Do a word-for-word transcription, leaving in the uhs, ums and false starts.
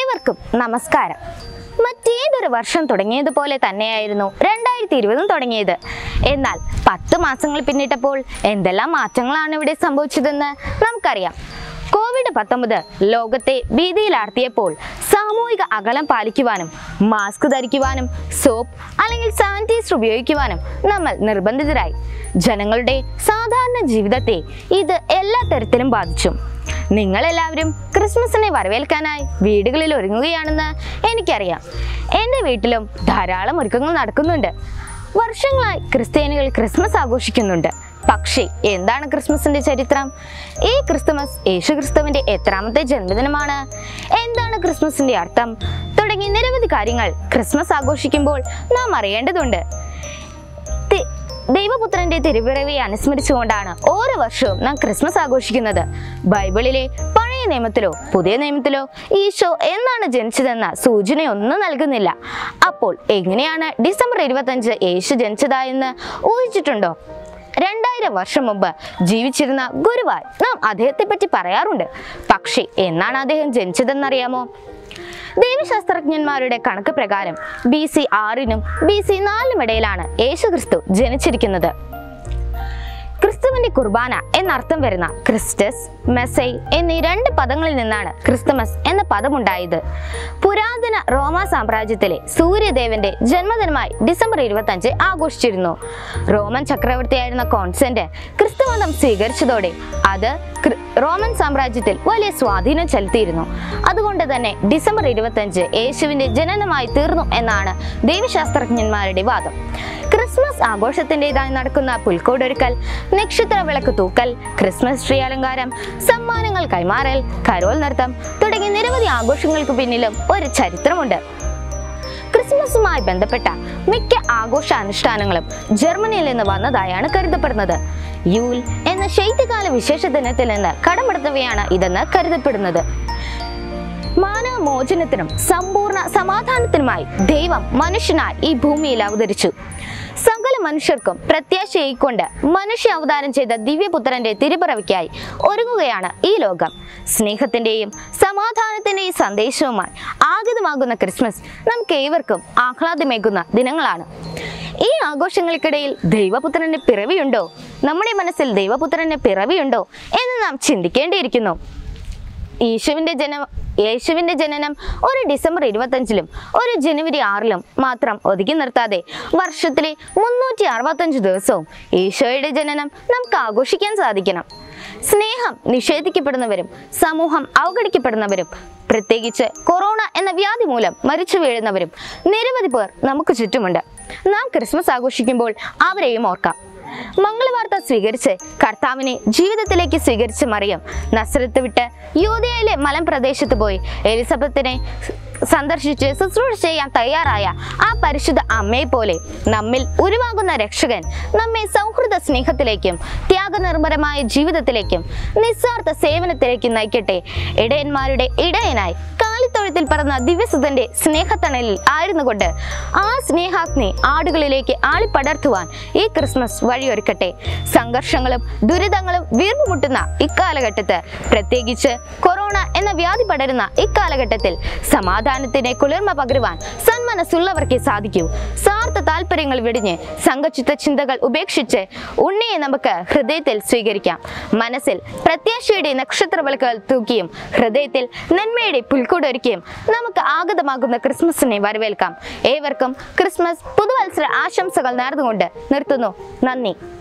ഏവർക്കും നമസ്കാരം. മറ്റേതൊരു വർഷം തുടങ്ങിയതുപോലെ തന്നെയായിരുന്നു രണ്ടായിരത്തി ഇരുപതും തുടങ്ങിയത്. എന്നാൽ പത്ത് മാസങ്ങൾ പിന്നിട്ടപ്പോൾ എന്തെല്ലാം മാറ്റങ്ങളാണ് ഇവിടെ സംഭവിച്ചതെന്ന് നമുക്കറിയാം. കോവിഡ് പത്തൊമ്പത് ലോകത്തെ ഭീതിയിലാഴ്ത്തിയപ്പോൾ സാമൂഹിക അകലം പാലിക്കുവാനും മാസ്ക് ധരിക്കുവാനും സോപ്പ് അല്ലെങ്കിൽ സാനിറ്റൈസർ ഉപയോഗിക്കുവാനും നമ്മൾ നിർബന്ധിതരായി. ജനങ്ങളുടെ സാധാരണ ജീവിതത്തെ ഇത് എല്ലാ തരത്തിലും ബാധിച്ചു. നിങ്ങളെല്ലാവരും ക്രിസ്മസിനെ വരവേൽക്കാനായി വീടുകളിൽ ഒരുങ്ങുകയാണെന്ന് എനിക്കറിയാം. എൻ്റെ വീട്ടിലും ധാരാളം ഒരുക്കങ്ങൾ നടക്കുന്നുണ്ട്. വർഷങ്ങളായി ക്രിസ്ത്യാനികൾ ക്രിസ്മസ് ആഘോഷിക്കുന്നുണ്ട്. പക്ഷേ എന്താണ് ക്രിസ്മസിന്റെ ചരിത്രം? ഈ ക്രിസ്തുമസ് യേശു ക്രിസ്തുവിന്റെ എത്രാമത്തെ ജന്മദിനമാണ്? എന്താണ് ക്രിസ്മസിന്റെ അർത്ഥം? തുടങ്ങി നിരവധി കാര്യങ്ങൾ ക്രിസ്മസ് ആഘോഷിക്കുമ്പോൾ നാം അറിയേണ്ടതുണ്ട്. ദൈവപുത്രന്റെ തിരുപിറവിയെ അനുസ്മരിച്ചുകൊണ്ടാണ് ഓരോ വർഷവും നാം ക്രിസ്മസ് ആഘോഷിക്കുന്നത്. ബൈബിളിലെ പഴയ നിയമത്തിലോ പുതിയ നിയമത്തിലോ ഈശോ എന്നാണ് ജനിച്ചതെന്ന സൂചനയൊന്നും നൽകുന്നില്ല. അപ്പോൾ എങ്ങനെയാണ് ഡിസംബർ ഇരുപത്തഞ്ച് യേശു ജനിച്ചതായെന്ന് ഊഹിച്ചിട്ടുണ്ടോ? രണ്ടായിരം വർഷം മുമ്പ് ജീവിച്ചിരുന്ന ഗുരുവായി നാം അദ്ദേഹത്തെ പറ്റി പറയാറുണ്ട്. പക്ഷേ എന്നാണ് അദ്ദേഹം ജനിച്ചതെന്നറിയാമോ? ദൈവശാസ്ത്രജ്ഞന്മാരുടെ കണക്ക് പ്രകാരം ബി സി ആറിനും ബി സി നാലിനും ഇടയിലാണ് യേശു ക്രിസ്തു ജനിച്ചിരിക്കുന്നത്. ക്രിസ്തുവിന്റെ കുർബാന എന്നർത്ഥം വരുന്ന ക്രിസ്റ്റസ്, മെസ്സൈ എന്നീ രണ്ട് പദങ്ങളിൽ നിന്നാണ് ക്രിസ്തുമസ് എന്ന പദമുണ്ടായത്. പുരാതന റോമ സാമ്രാജ്യത്തിലെ സൂര്യദേവന്റെ ജന്മദിനമായി ഡിസംബർ ഇരുപത്തഞ്ച് ആഘോഷിച്ചിരുന്നു. റോമൻ ചക്രവർത്തിയായിരുന്ന കോൺസ്റ്റന്റ് ക്രിസ്തുമതം സ്വീകരിച്ചതോടെ അത് റോമൻ സാമ്രാജ്യത്തിൽ വലിയ സ്വാധീനം ചെലുത്തിയിരുന്നു. അതുകൊണ്ട് തന്നെ ഡിസംബർ ഇരുപത്തഞ്ച് യേശുവിന്റെ ജനനമായി തീർന്നു എന്നാണ് ദൈവശാസ്ത്രജ്ഞന്മാരുടെ വാദം. ക്രിസ്മസ് ആഘോഷത്തിൻ്റെതായി നടക്കുന്ന പുൽക്കൂടൊരുക്കൽ, നക്ഷത്ര വിളക്ക് തൂക്കൽ, ക്രിസ്മസ് ട്രീ അലങ്കാരം, സമ്മാനങ്ങൾ കൈമാറൽ, കരോൾ നൃത്തം തുടങ്ങിയ നിരവധി ആഘോഷങ്ങൾക്ക് പിന്നിലും ഒരു ചരിത്രമുണ്ട്. ക്രിസ്മസുമായി ബന്ധപ്പെട്ട മിക്ക ആഘോഷ അനുഷ്ഠാനങ്ങളും ജർമ്മനിയിൽ നിന്ന് വന്നതായാണ് കരുതപ്പെടുന്നത്. യൂൽ എന്ന ശൈത്യകാല വിശേഷ ദിനത്തിൽ നിന്ന് കടമെടുത്തവയാണ് ഇതെന്ന് കരുതപ്പെടുന്നത്. മാനവ മോചനത്തിനും സമ്പൂർണ്ണ സമാധാനത്തിനുമായി ദൈവം മനുഷ്യനായി ഈ ഭൂമിയിൽ അവതരിച്ചു. സകല മനുഷ്യർക്കും പ്രത്യാശയായിക്കൊണ്ട് മനുഷ്യ അവതാരം ചെയ്ത ദിവ്യപുത്രന്റെ തിരുപിറവിക്കായി ഒരുങ്ങുകയാണ് ഈ ലോകം. സ്നേഹത്തിന്റെയും സമാധാനത്തിന്റെയും സന്ദേശവുമായി ആഗതമാകുന്ന ക്രിസ്മസ് നമുക്ക് ഏവർക്കും ആഹ്ലാദമേകുന്ന ദിനങ്ങളാണ്. ഈ ആഘോഷങ്ങൾക്കിടയിൽ ദൈവപുത്രന്റെ പിറവിയുണ്ടോ, നമ്മുടെ മനസ്സിൽ ദൈവപുത്രന്റെ പിറവിയുണ്ടോ എന്ന് നാം ചിന്തിക്കേണ്ടിയിരിക്കുന്നു. യേശുവിന്റെ ജനം യേശുവിന്റെ ജനനം ഒരു ഡിസംബർ ഇരുപത്തഞ്ചിലും ഒരു ജനുവരി ആറിലും മാത്രം ഒതുക്കി നിർത്താതെ വർഷത്തിലെ മുന്നൂറ്റി അറുപത്തഞ്ച് ദിവസവും ഈശോയുടെ ജനനം നമുക്ക് ആഘോഷിക്കാൻ സാധിക്കണം. സ്നേഹം നിഷേധിക്കപ്പെടുന്നവരും സമൂഹം അവഗണിക്കപ്പെടുന്നവരും പ്രത്യേകിച്ച് കൊറോണ എന്ന വ്യാധി മൂലം മരിച്ചു വീഴുന്നവരും നിരവധി പേർ നമുക്ക് ചുറ്റുമുണ്ട്. നാം ക്രിസ്മസ് ആഘോഷിക്കുമ്പോൾ അവരെയും ഓർക്കാം. മംഗളവാർത്ത സ്വീകരിച്ച് കർത്താവിനെ ജീവിതത്തിലേക്ക് സ്വീകരിച്ച മറിയം നസറത്ത് വിട്ട് യൂദയയിലെ മലമ്പ്രദേശത്ത് പോയി എലിസബത്തിനെ സന്ദർശിച്ച് ശുശ്രൂഷ ചെയ്യാൻ തയ്യാറായ ആ പരിശുദ്ധ അമ്മയെ പോലെ നമ്മിൽ ഉരുവാകുന്ന രക്ഷകൻ നമ്മെ സൗഹൃദ സ്നേഹത്തിലേക്കും ത്യാഗനിർഭരമായ ജീവിതത്തിലേക്കും നിസ്വാർത്ഥ സേവനത്തിലേക്കും നയിക്കട്ടെ. ഇടയന്മാരുടെ ഇടയനായി കാലിത്തൊഴുത്തിൽ പറന്ന ദിവ്യസുതന്റെ സ്നേഹത്തണലിൽ ആയിരുന്നുകൊണ്ട് ആ സ്നേഹാഗ്നി ആടുകളിലേക്ക് ആളിപ്പടർത്തുവാൻ ഈ ക്രിസ്മസ് വഴിയൊരുക്കട്ടെ. സംഘർഷങ്ങളും ദുരിതങ്ങളും വീർപ്പുമുട്ടുന്ന ഇക്കാലഘട്ടത്ത്, പ്രത്യേകിച്ച് കൊറോണ എന്ന വ്യാധി പടരുന്ന ഇക്കാലഘട്ടത്തിൽ സമാധാനത്തിന് കുളിർമ പകരുവാൻ സന്മനസ്സുള്ളവർക്കേ സാധിക്കൂ. സ്വാർത്ഥ താല്പര്യങ്ങൾ വെടിഞ്ഞ് സംഘചിത്ത ചിന്തകൾ ഉപേക്ഷിച്ച് ഉണ്ണിയെ നമുക്ക് ഹൃദയത്തിൽ സ്വീകരിക്കാം. മനസ്സിൽ പ്രത്യാശയുടെ നക്ഷത്ര വിളക്കുകൾ തൂക്കിയും ഹൃദയത്തിൽ നന്മയുടെ പുൽക്കൂടൊരുക്കിയും നമുക്ക് ആഗതമാകുന്ന ക്രിസ്മസിനെ വരവേൽക്കാം. ഏവർക്കും ക്രിസ്മസ് പുതുവത്സര ആശംസകൾ നേർന്നുകൊണ്ട് നിർത്തുന്നു. നന്ദി.